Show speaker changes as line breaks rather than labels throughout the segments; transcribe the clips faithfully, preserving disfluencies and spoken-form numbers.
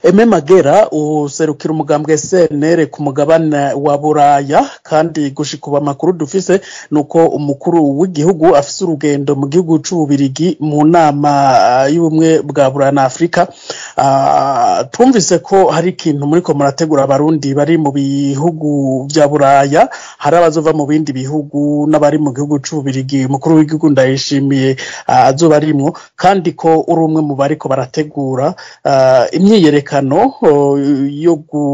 Aime Magera userukira umugambwe C N L ku mugabane wa Buraya kandi gushika amakuru dufise nuko umukuru w'igihugu afise urugendo mu gihugu c'Ububirigi mu nama y'ubumwe bwa Buraya na Afrika. Uh, twumvise ko hari ikintu muri ko murategura abarundi bari mu bihugu vya Buraya, hari abazova mu bindi bihugu n'abari mu gihugu c'Ububirigi. Umukuru w'igihugu ndayishimiye uh, azoba arimwo, kandi ko uri umwe mu bariko barategura uh, imyiyerekano uh, yo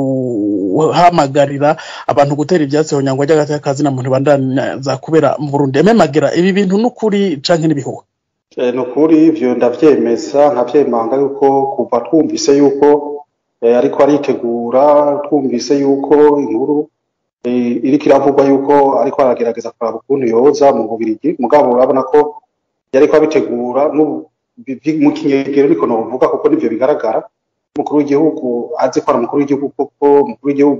guhamagarira abantu gutera ivyatsi honyangwa ry'agatakazi na muntu bandaza kubera mu Burundi. Aime Magera, ibi bintu n'ukuri canke n'ibihuha?
Eh, nukuri ivyo ndavyemeza, nkavyemanga yuko kuva twumvise yuko eh, ariko aritegura, twumvise yuko inkuru eh, iriko iravugwa yuko ariko aragerageza kuraba ukuntu yoza mu Bubirigi, mugabo urabona ko yariko abitegura mu kinyegero niko novuga, kuko nivyo bigaragara. Umukuru w'igihugu azi ko ari umukuru w'igihugu, kuko umukuru w'igihugu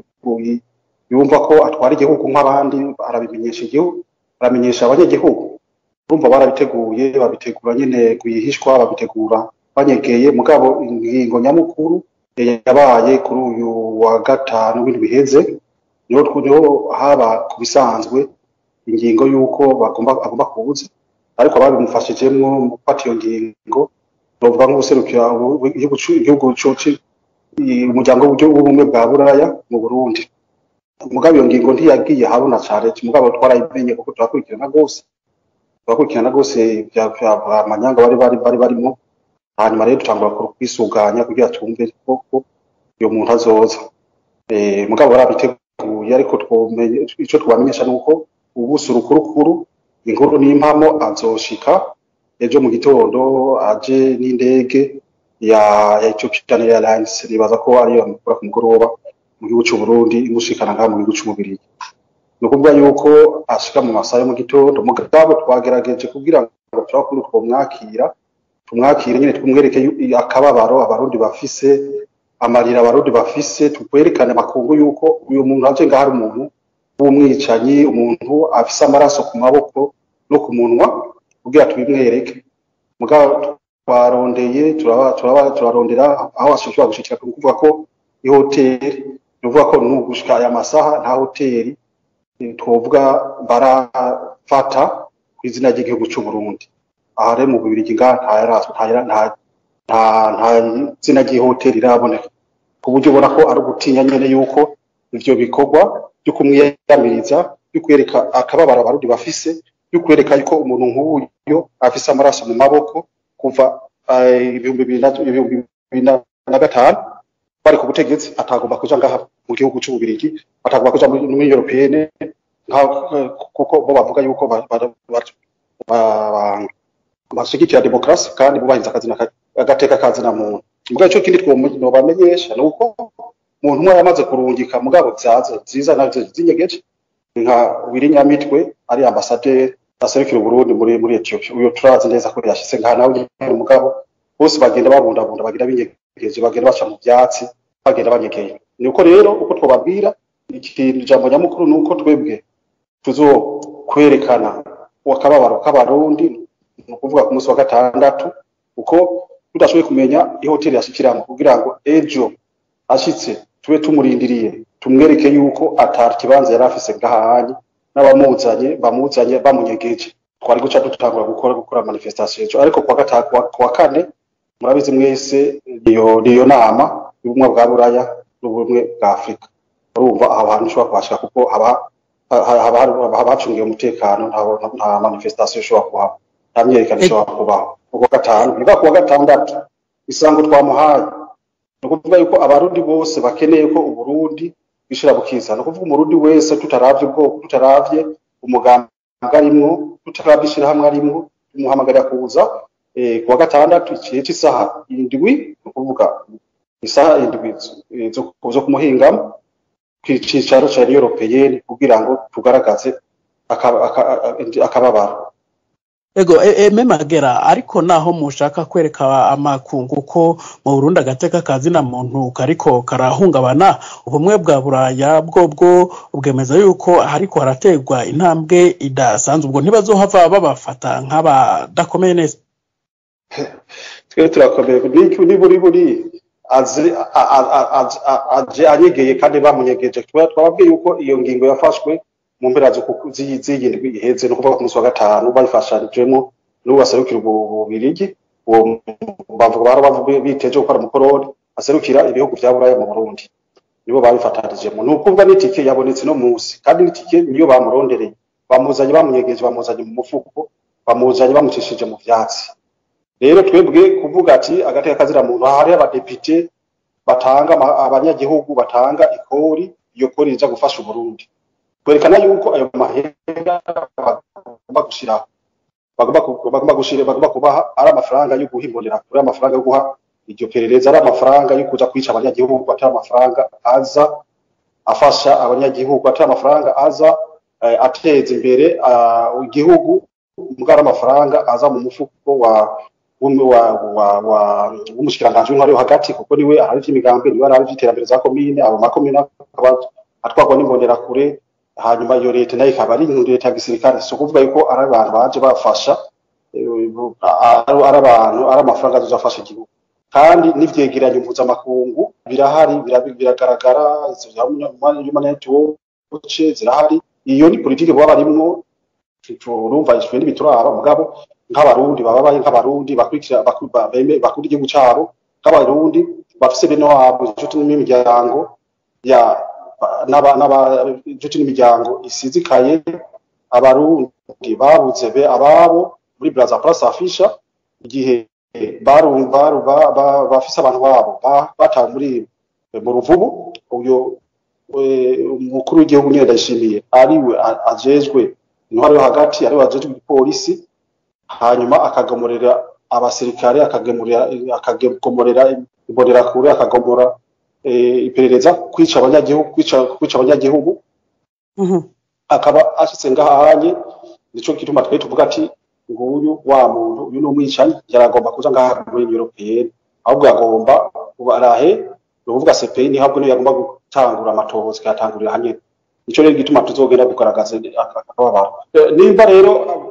yumva ko atwara igihugu nk'abandi, arabimenyesha igihugu, aramenyesha abanyagihugu. Urumva barabiteguye, babitegura nyene kuyihishwa, babitegura banyegeye. Mugabo ingingo nyamukuru yabaye kuri uyu wa gatanu w'indwi biheze, niho niho haba kubisanzwe ingingo yuko bagomba agomba kuza, ariko ababimufashijemwo mu gufata iyo ngingo bavuga nk'ubuserukira igihugu coci umuryango w'ubumwe bwa Buraya mu Burundi. Mugabo iyo ngingo ntiyagiye habona cane, mugabo twarayimenye kuko turakurikirana gose turakurikirana gose bya amanyanga bari bari bari barimo. Hanyuma rero tutangura kwisuganya kugira tumve ko iyo muntu azoza. Eh, mugabo barabiteguye, ariko twomenye ico twamenyesha nuko ubuso rukurukuru inkuru n'impamo azoshika ejo mu gitondo aje n'indege ya ya Ethiopian Airlines. Nibaza ko ari amukura ku mugoroba mu gihugu cy'u Burundi imushikana ngaha mu gihugu cy'Ububirigi. Nukuvuga yuko ashika mu masaha yo mu gitondo. Mugabo twagerageje kugira ngo turakuru twomwakira tumwakire nyene twumwereke akababaro abarundi bafise, amarira abarundi bafise, tukwerekane makungu yuko uyu muntu aje ngaha ari umuntu w'umwicanyi, umuntu afise amaraso ku maboko no ku munwa, kugira tubimwereke. Mugabo twarondeye turaba turaba turarondera aho ashobora gushikira, kuvuga ko i hoteli, nuvuga ko nugushika aya masaha nta hoteli twovuga barafata kw'izina ry'igihugu cy'u Burundi. Aha rero mu Bubirigi ngaha ntayara nta nta nta zina ry'ihoteli iraboneka, ku buryo ubona ko ari ugutinya nyene yuko ivyo bikorwa byo kumwiyamiriza, byo kwereka akababara abarundi bafise, byo kwereka yuko umuntu nk'uyo afise amaraso mu maboko kuva ibihumbi bibiri na gatanu bari ku butegetsi, atagomba kuja ngaha mu gihugu cy'Ububirigi, atagomba kuja muri Europeenne, kuko bo bavuga yuko bashigikira demokrasi kandi bubahiza akazina agateka kazina muntu. Mugabo ico kindi twobamenyesha nuko umuntu umwe yamaze kurungika mugabo vyazo ziza navyo zinyegeje, nka Wirinyamitwe ari ambassadeur aserukira Burundi muri muri Ethiopia. Uyo turazi neza ko yashitse ngaha nawe mugabo bose bagenda babundabunda, bagira binyegeje, bagenda baca mu vyatsi, bagenda banyegeye. Nuko rero uko twobabwira ikintu jambo nyamukuru nuko twebwe tuzo kwerekana wakababaro k'abarundi, nukuvuga ku munsi wa gatandatu, uko tudashoboye kumenya ihoteli yashikiramo, kugira ngo ejo ashitse tube tumurindiriye, tumwereke yuko atari kibanza yari afise ngahanye, n'abamuzanye bamuzanye bamunyegeje. Twari guca dutangura gukora gukora manifestation ejo, ariko kwa gatatu kwa kane murabizi mwese iyo niyo nama y'ubumwe bwa Buraya n'ubumwe bwa Afrika. Urumva aho hantu ushobora kwashika kuko haba haba bacungiye umutekano, nta manifestation ishobora kuhaba, nta myerekano ishobora kubaho. Kuwa gatanu niba kuwa gatandatu isango twamuhaye, nukuvuga yuko abarundi bose bakeneye ko Uburundi bishira bukiza, nukuvuga umurundi wese tutaravye ubwoko, tutaravye umugambi arimwo, tutaravye ishirahamwe arimwo, tumuhamagarira kuza eh kuwa gatandatu igihe cy'isaha indwi, nukuvuga isaha indwi zo kumuhingamo kw'icicaro ca Europeenne, kugira ngo tugaragaze akababaro.
Ego Aime Magera, ariko naho mushaka kwereka amakungu ko mu Burundi agateka kazina muntu kariko karahungabana, ubumwe bwa Buraya bwo bwo ubwemeza yuko hariko harategwa intambwe idasanzwe, ubwo ntibazohava babafata nk'abadakomeye neza.
Twe turakomeye ni buri buri aze aje anyegeye kandi bamunyegeje. Twababwiye yuko iyo ngingo yafashwe mu mpera z'iyindwi iheze, no kuvuga ku munsi wa gatanu, bayifashanijemo n'uwo aserukira Ububirigi, uwo bavuga baravuga biteje gukora mukoroni aserukira ibihugu vya Buraya mu Burundi, nibo babifatanijemo. Nukuvuga n'itike yabonetse no munsi, kandi n'itike niyo bamurondereye, bamuzanye bamunyegeje, bamuzanye mu mufuko, bamuzanye bamucishije mu vyatsi. Rero twebwe kuvuga ati agateka kazira muntu, hari abadepite batanga abanyagihugu batanga ikori, iyo kori ija gufasha Burundi, kwerekana yuko ayo mahera bagomba gushira bagomba gushira bagomba kubaha ari amafaranga yo guhimbonera kuri amafaranga yo guha iryo perereza, ari amafaranga yo kuja kwica abanyagihugu, atari amafaranga aza afasha abanyagihugu, atari amafaranga aza uh, ateza imbere uh, igihugu, mugara amafaranga aza mu mufuko wa wa wa wa umushikiranganje w'intwari yo hagati, kuko niwe ahari vy'imigambi, niwe ahari vy'iterambere za komine, abo makomine atwagwa n'imbonera kure. Hanyuma iyo leta nayo ikaba ari leta ya gisirikare, so kuvuga yuko ari abantu baje bafasha, ari abantu ari amafaranga azofasha igihugu. Kandi n'ivyegeranyo mpuzamakungu birahari, biragaragara, human rights watch zirahari. Iyo ni politike baba barimwo, urumva ishwe n'ibituraba, mugabo nk'abarundi bababaye, nk'abarundi bakurikira bakuri igihugu cabo, nk'abarundi bafise bene wabo inshuti n'imiryango ya naba naba inshuti n'imiryango isizikaye, abarundi babuze be ababo muri Brazza Place Afisha, igihe baru baru bafise abantu babo batawe muri mu ruvubu. Uyo umukuru w'igihugu nyene Ndayishimiye ariwe ajejwe intwaro yo hagati, ariwe ajejwe polisi, hanyuma akagomorera abasirikare, akagemurira akagomorera ibonera kure, akagomora iperereza kwica abanyagihugu, kwica kwica abanyagihugu.
Mhm.
Akaba ashitse ngahanye, nico kituma twe tuvuga ati nguyu wa muntu uyu no mwicanyi yaragomba kuza ngaha muri European, ahubwo yagomba ubarahe uvuga C P I, ni habwo no yagomba gutangura amatohoza, katangurira hanye. Nico rero gituma tuzogenda kugaragaza akababara. Nimba rero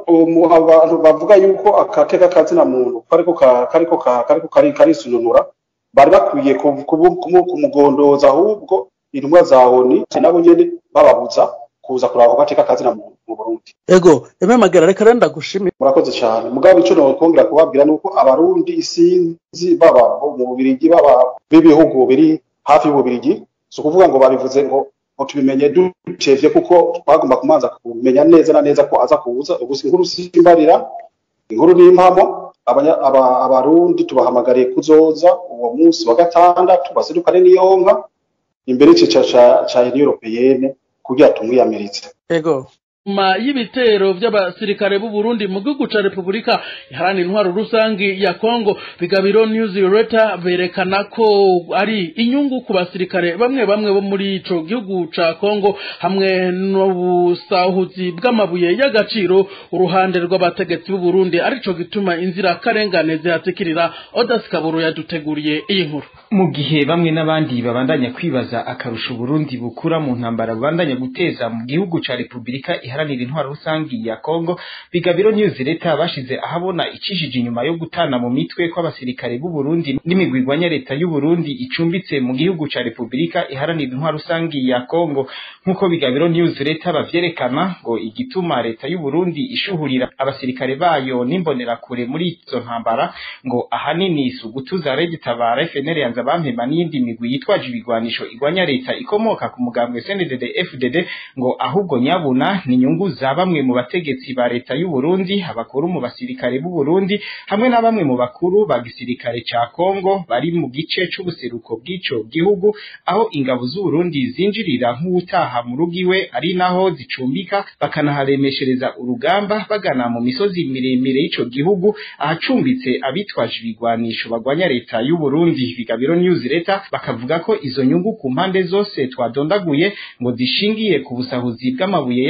abantu bavuga yuko akateka kazina muntu kariko kariko kariko kari karisununura, bari bakwiye kumugondoza, ahubwo intumwa zawo ni nabo nyene bababuza kuza kuraba gateka kazina muntu mu Burundi.
Ego eme magara reka renda gushimira,
murakoze cyane. Mugabo ico no kongera kubabwira nuko abarundi isinzi baba mu Bubirigi, baba bibihugu biri hafi y'Ububirigi, so kuvuga ngo babivuze ngo tubimenye dutevye, kuko twagomba kumanza kumenya neza na neza ko aza kuza. Ubusi inkuru simbarira, inkuru n'impamo, abarundi tubahamagariye kuzoza uwo munsi wa gatandatu basidukane n'iyonka imbere c'ica ca Européenne kugira tumwiyamiritse.
Ego
ma y'ibitero by'abasirikare b'u Burundi mu gihugu ca Republika Iharanira Intwaro Rusangi ya Kongo, Bigabiro Newsletter berekana ko ari inyungu ku basirikare bamwe bamwe bo muri ico gihugu ca Kongo, hamwe n'ubusahuzi bw'amabuye y'agaciro uruhande rw'abategetsi b'u Burundi, arico gituma inzira karengane zihatikirira. Odas Kaburu yaduteguriye iyi nkuru.
Mu gihe bamwe n'abandi babandanya kwibaza akarusho Burundi bukura mu ntambara babandanya guteza mu gihugu ca Republika Iharanira Intwaro Rusangi ya Kongo, Bigabiro Newsletter bashize ahabona icishije inyuma yo gutana mu mitwe kw'abasirikare b'u Burundi n'imigwigwanya leta y'u Burundi icumbitse mu gihugu ca Republika Iharanira Intwaro Rusangi ya Kongo. Nkuko Bigabiro Newsletter bavyerekana, ngo igituma leta y'u Burundi ishuhurira abasirikare bayo n'imbonera kure muri izo ntambara, ngo ahanini sugutuza Red Tabara, F N L yanza bampema n'indi migwi yitwaje ibigwanisho igwanya leta ikomoka ku mugambwe C N D D F D D, ngo ahubwo nyabuna ni inyungu za bamwe mu bategetsi ba leta y'u Burundi, abakuru mu basirikare b'u Burundi hamwe na bamwe mu bakuru ba gisirikare ca Kongo bari mu gice c'ubuseruko bw'ico gihugu, aho ingabo z'u Burundi zinjirira nk'utaha mu rugiwe, ari naho zicumbika bakanaharemeshereza urugamba bagana mu misozi miremire y'ico gihugu ahacumbitse abitwaje ibigwanisho bagwanya leta y'u Burundi. Bigabiro Newsletter bakavuga ko izo nyungu ku mpande zose twadondaguye ngo zishingiye ku busahuzi bw'amabuye y'agaciro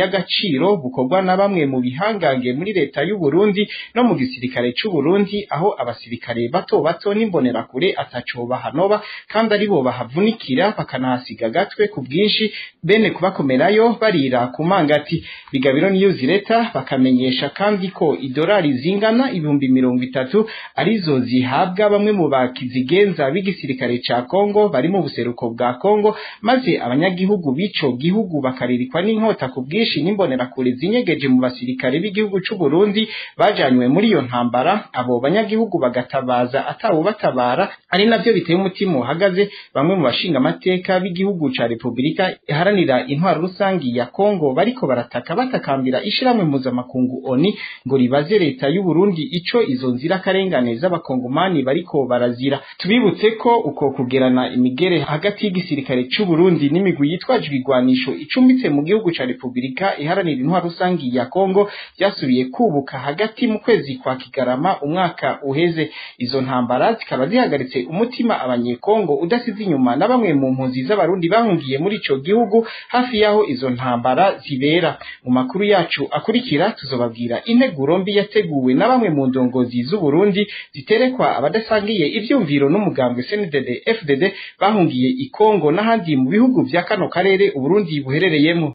agaciro bukorwa na bamwe mu bihangange muri leta y'u Burundi no mu gisirikare c'u Burundi, aho abasirikare bato bato n'imbonerakure ataco bahanoba kandi aribo bahavunikira bakanahasiga gatwe ku bwinshi, bene kubakomerayo barira ku mangati. Bigabiro News leta bakamenyesha kandi ko idolari zingana ibihumbi mirongo itatu arizo zihabwa bamwe mu bakizigenza b'igisirikare ca Kongo bari mu buseruko bwa Kongo, maze abanyagihugu b'ico gihugu bakaririkwa n'inkota ku bwinshi n'imbonerakure zinyegeje mu basirikare b'igihugu c'u Burundi bajanywe muri iyo ntambara. Abo banyagihugu bagatabaza atawo batabara, ari navyo biteye umutima uhagaze bamwe mu bashinga amateka b'igihugu ca Republika iharanira intwaro rusangi ya Kongo bariko barataka batakambira ishiramwe mpuzamakungu O N U ngo ribaze leta y'u Burundi ico izo nzira karengane z'abakongomani bariko barazira. Tubibutse ko uko kugerana imigere hagati y'igisirikare c'u Burundi n'imigwi yitwaje igwanisho icumbitse mu gihugu ca Republika iharanira intwaro rusangi ya Kongo byasubiye kubuka hagati mu kwezi kwa Kigarama umwaka uheze. Izo ntambara zikaba zihagaritse umutima abanyekongo udasize inyuma na bamwe mu mpunzi z'abarundi bahungiye muri ico gihugu hafi yaho izo ntambara zibera. Mu makuru yacu akurikira tuzobabwira integuro mbi yateguwe na bamwe mu ndongozi z'u Burundi ziterekwa abadasangiye ivyumviro n'umugambwe C N D D F D D bahungiye i Kongo n'ahandi mu bihugu vya kano karere u Burundi buherereyemo.